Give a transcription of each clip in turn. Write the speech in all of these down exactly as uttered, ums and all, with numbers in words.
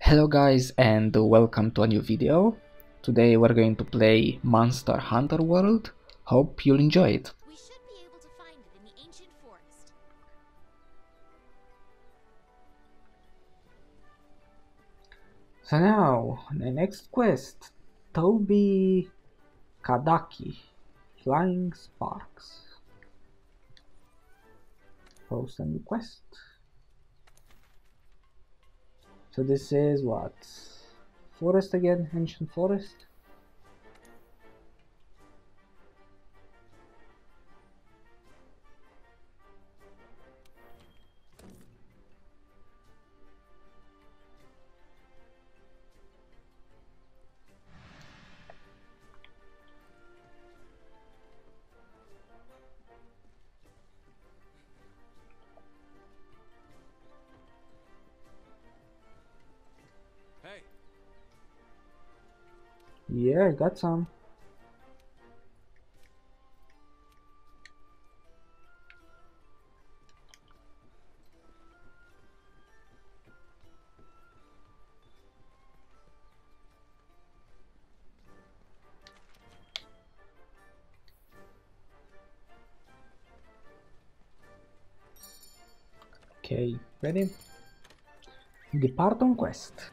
Hello guys and welcome to a new video. Today we're going to play Monster Hunter World. Hope you'll enjoy it. We should be able to find it in the ancient forest. So now, the next quest, Toby Kadaki, Flying Sparks. Post a new quest. So this is what? Forest again? Ancient forest? Hey. Yeah, I got some. Okay, ready? Depart on quest.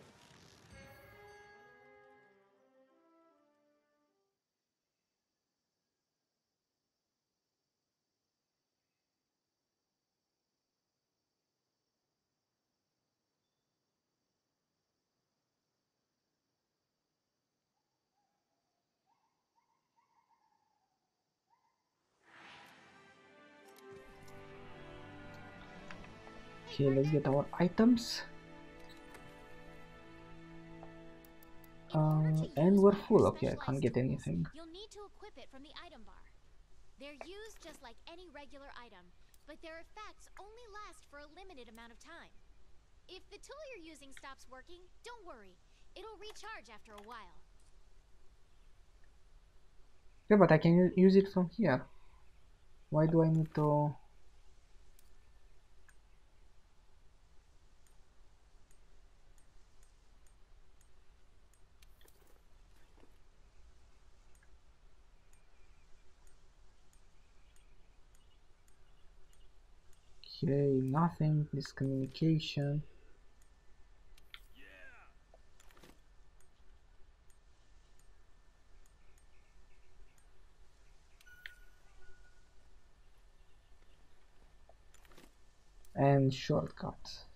Okay, let's get our items. Uh, and we're full. Okay, I can't get anything. You'll need to equip it from the item bar. They're used just like any regular item, but their effects only last for a limited amount of time. If the tool you're using stops working, don't worry. It'll recharge after a while. Yeah, but I can use it from here. Why do I need to... Okay, nothing, miscommunication. And shortcut.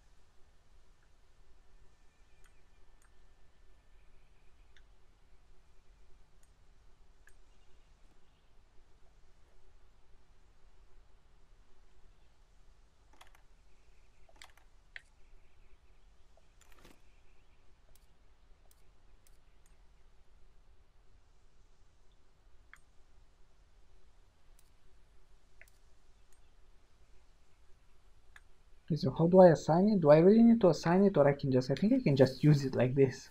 Okay, so how do I assign it? Do I really need to assign it, or I can just, I think I can just use it like this.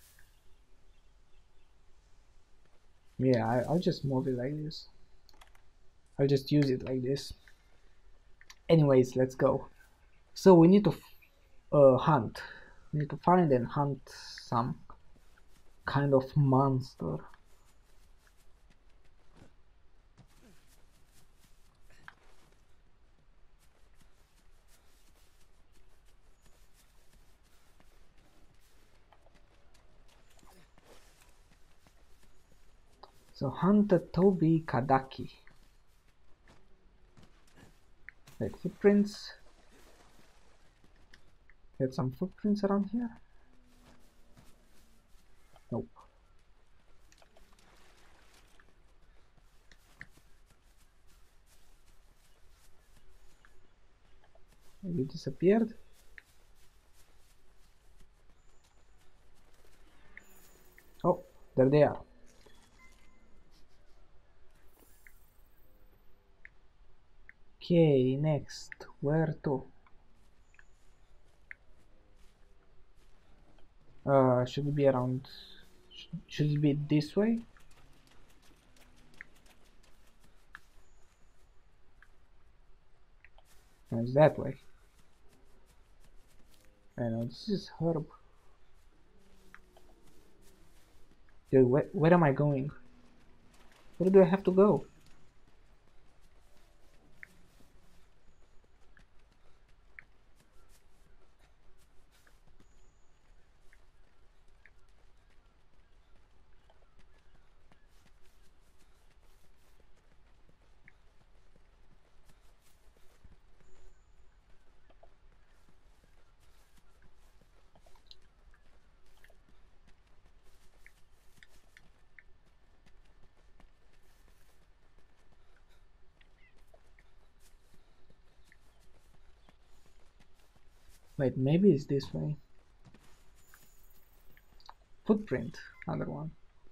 Yeah, I, I'll just move it like this. I'll just use it like this. Anyways, let's go. So we need to uh, hunt. We need to find and hunt some kind of monster. So hunt Toby Kadaki. Like footprints. Get some footprints around here. Nope. You disappeared. Oh, there they are. Okay, next. Where to? Uh, should it be around? Should it be this way? No, it's that way. I know, this is herb. Dude, where, where am I going? Where do I have to go? Wait, maybe it's this way. Footprint, another one.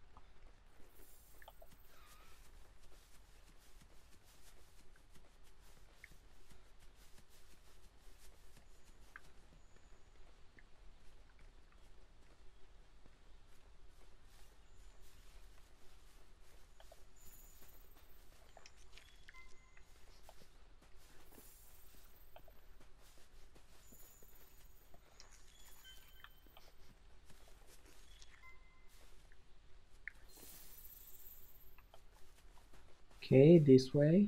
Okay, this way.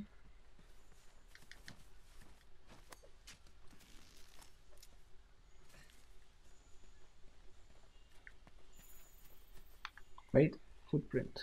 Wait, footprint.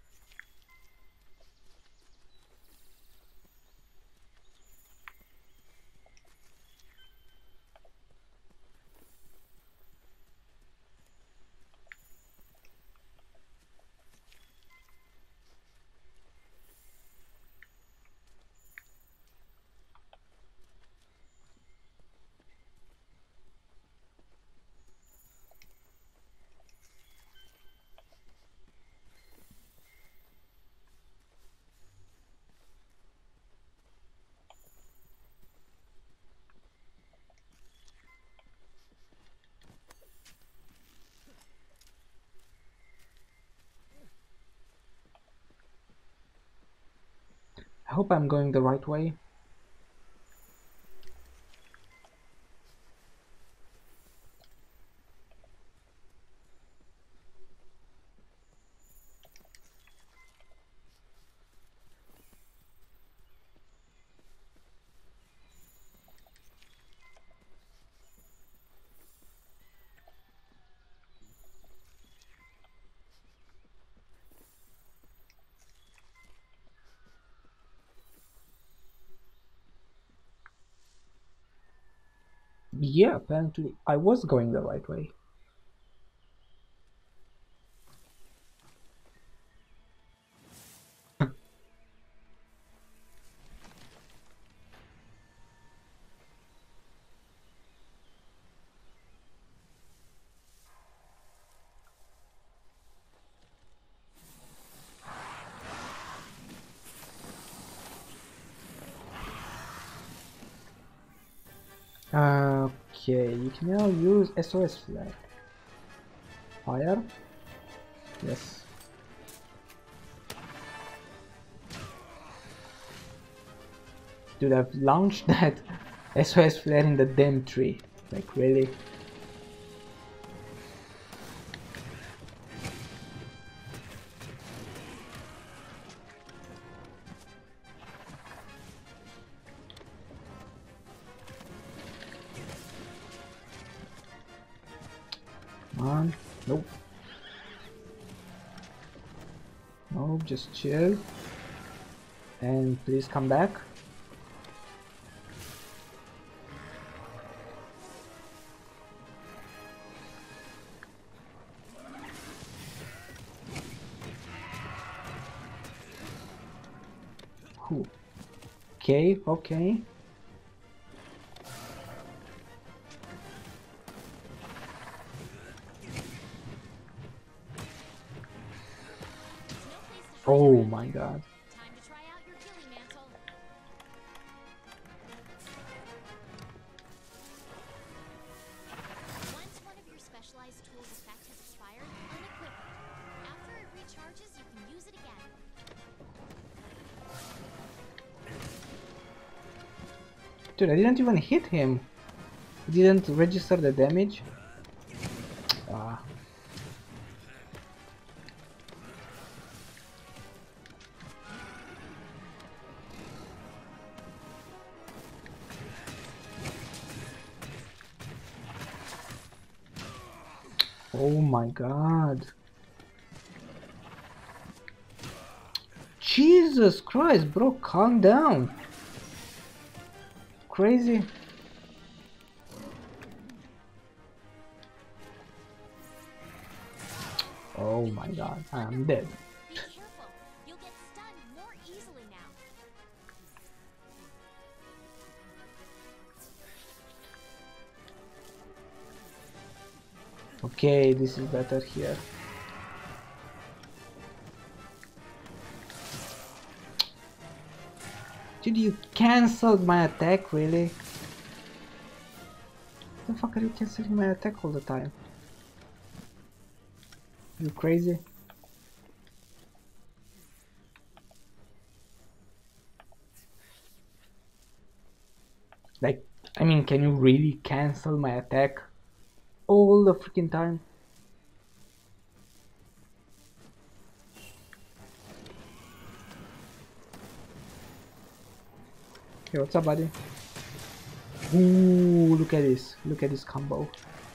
I hope I'm going the right way. Yeah, apparently I was going the right way. Okay, you can now use S O S flag. Fire? Yes. Dude, I've launched that S O S flare in the damn tree. Like, really? Come on. Nope. Nope, just chill. And please come back. Whew. Okay, okay. Oh my god. Time to try out your killing mantle. Once one of your specialized tools' effect has expired, unequip it. After it recharges, you can use it again. Dude, I didn't even hit him. I didn't register the damage. Ah. Oh my god. Jesus Christ, bro, calm down. Crazy. Oh my god, I'm dead. Be careful. You'll get stunned more easily now. Okay, this is better here. Dude, you cancelled my attack, really? The fuck are you cancelling my attack all the time? You crazy? Like, I mean, can you really cancel my attack all the freaking time? Hey, what's up, buddy? Ooh, look at this. Look at this combo.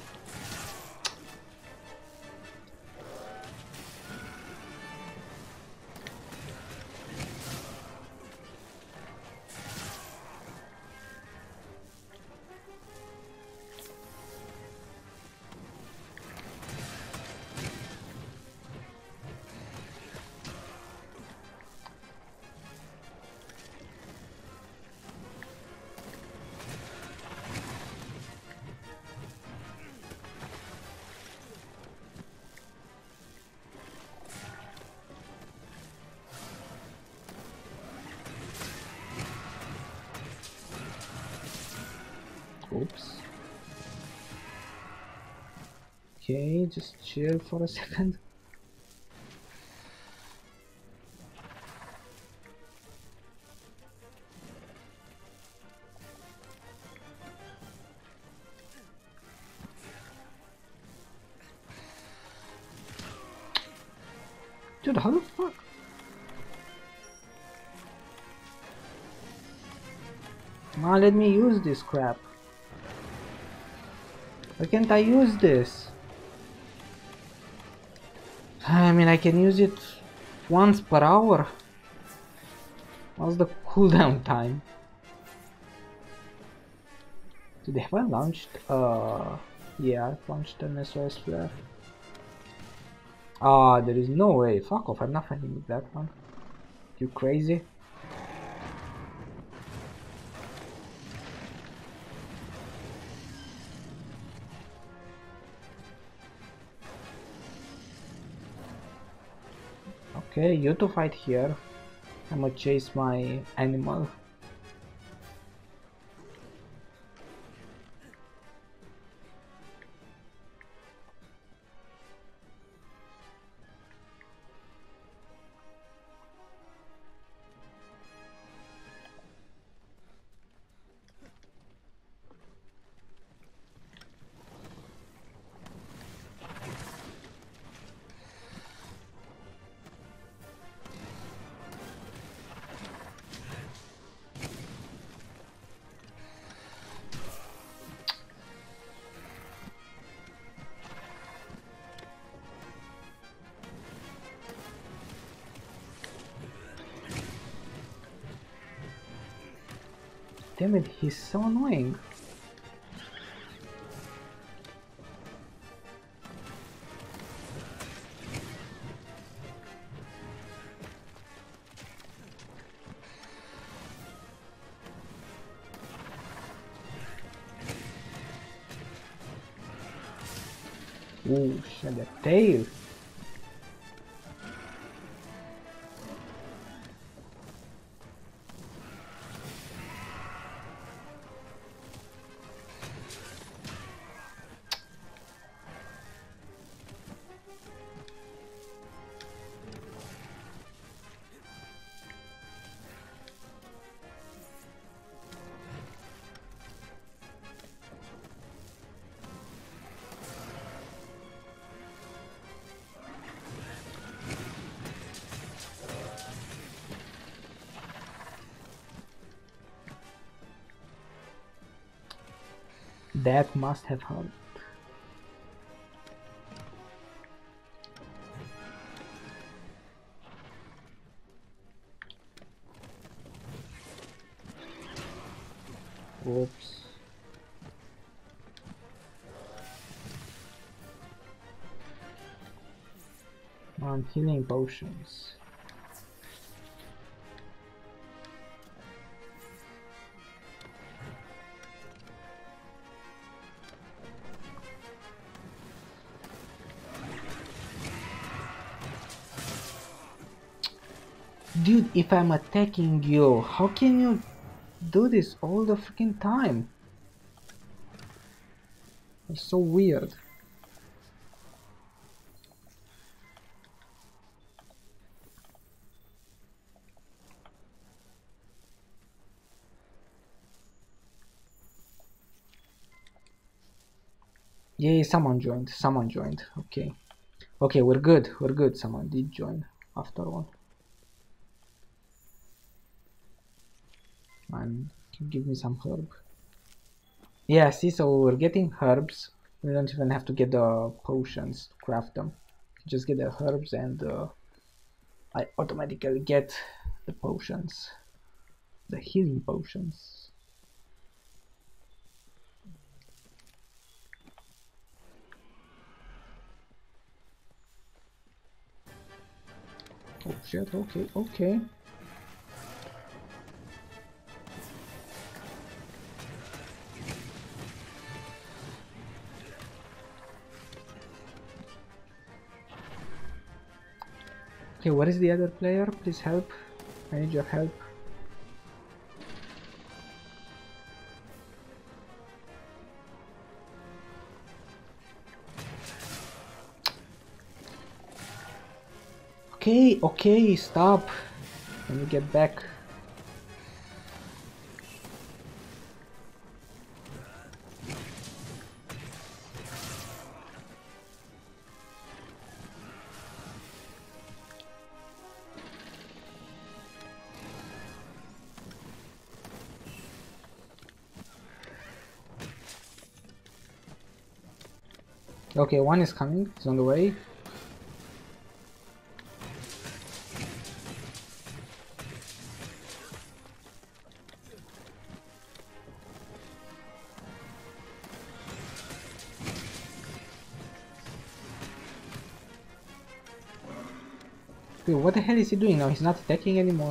Oops. Okay, just chill for a second. Dude, how the fuck? Now let me use this crap. Why can't I use this? I mean, I can use it once per hour. What's the cooldown time? Did they have I launched? Uh, yeah, I've launched an S O S flare. Ah, there is no way. Fuck off, I'm not fighting with that one. You crazy? Okay, you two fight here. I'm gonna chase my animal. Damn it, he's so annoying. Ooh, shit, that tail. That must have hurt. Oops. On healing potions. Dude, if I'm attacking you, how can you do this all the freaking time? It's so weird. Yay, someone joined. Someone joined. Okay. Okay, we're good. We're good. Someone did join after all. Man, can you give me some herb? Yeah, see, so we're getting herbs. We don't even have to get the potions to craft them. Just get the herbs and uh, I automatically get the potions. The healing potions. Oh shit, okay, okay. Okay, what is the other player? Please help. I need your help. Okay, okay, stop. Let me get back. Okay, one is coming. He's on the way. Wait, what the hell is he doing now? He's not attacking anymore.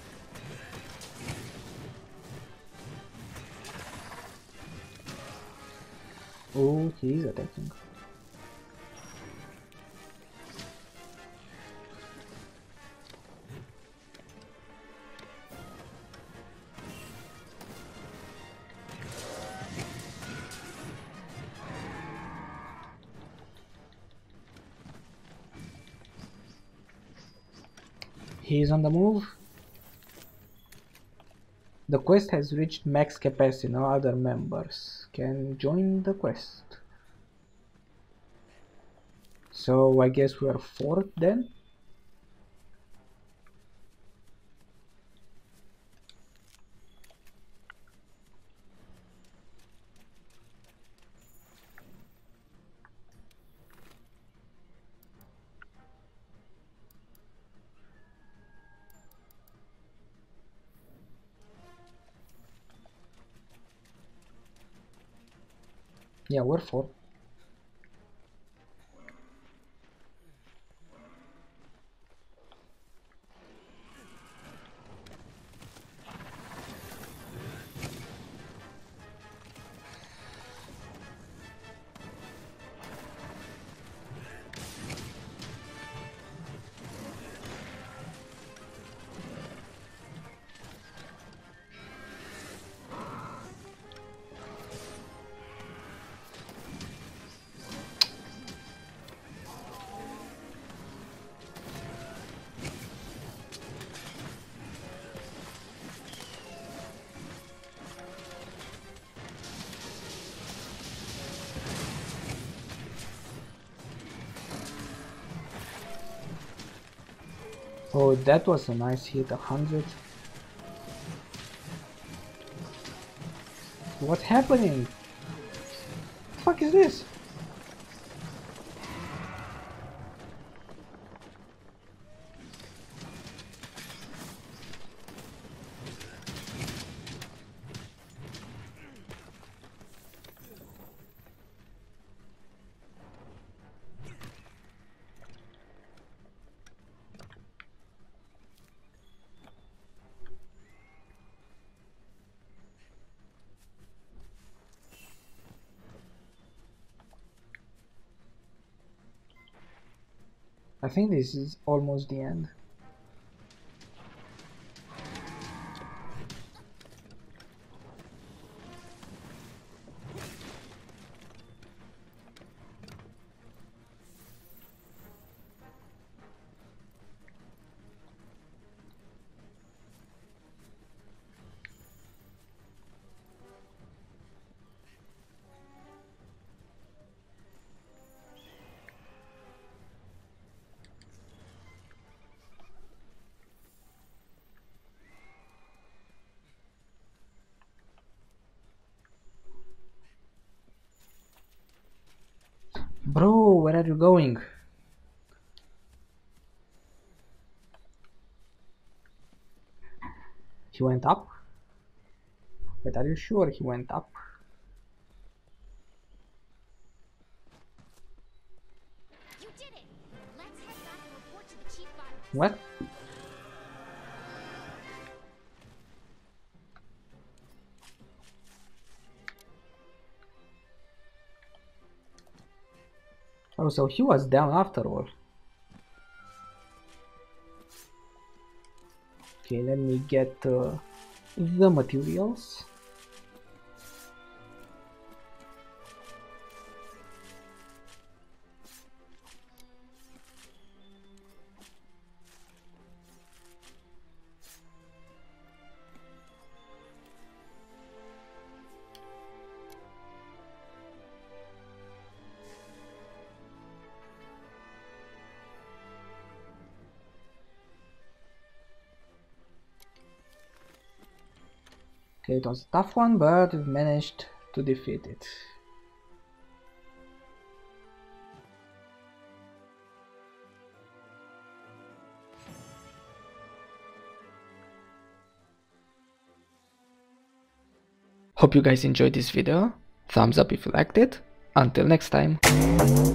Oh, he is attacking. He is on the move. The quest has reached max capacity. No other members can join the quest. So I guess we are fourth then. Yeah, we're fourth. Oh, that was a nice hit, a hundred. What's happening? What the fuck is this? I think this is almost the end. Bro, where are you going? He went up? But are you sure he went up? You did it! Let's head back and report to the chief botanist. What? Oh, so he was down after all. Okay, let me get uh, the materials. Okay, it was a tough one, but we managed to defeat it. Hope you guys enjoyed this video. Thumbs up if you liked it. Until next time.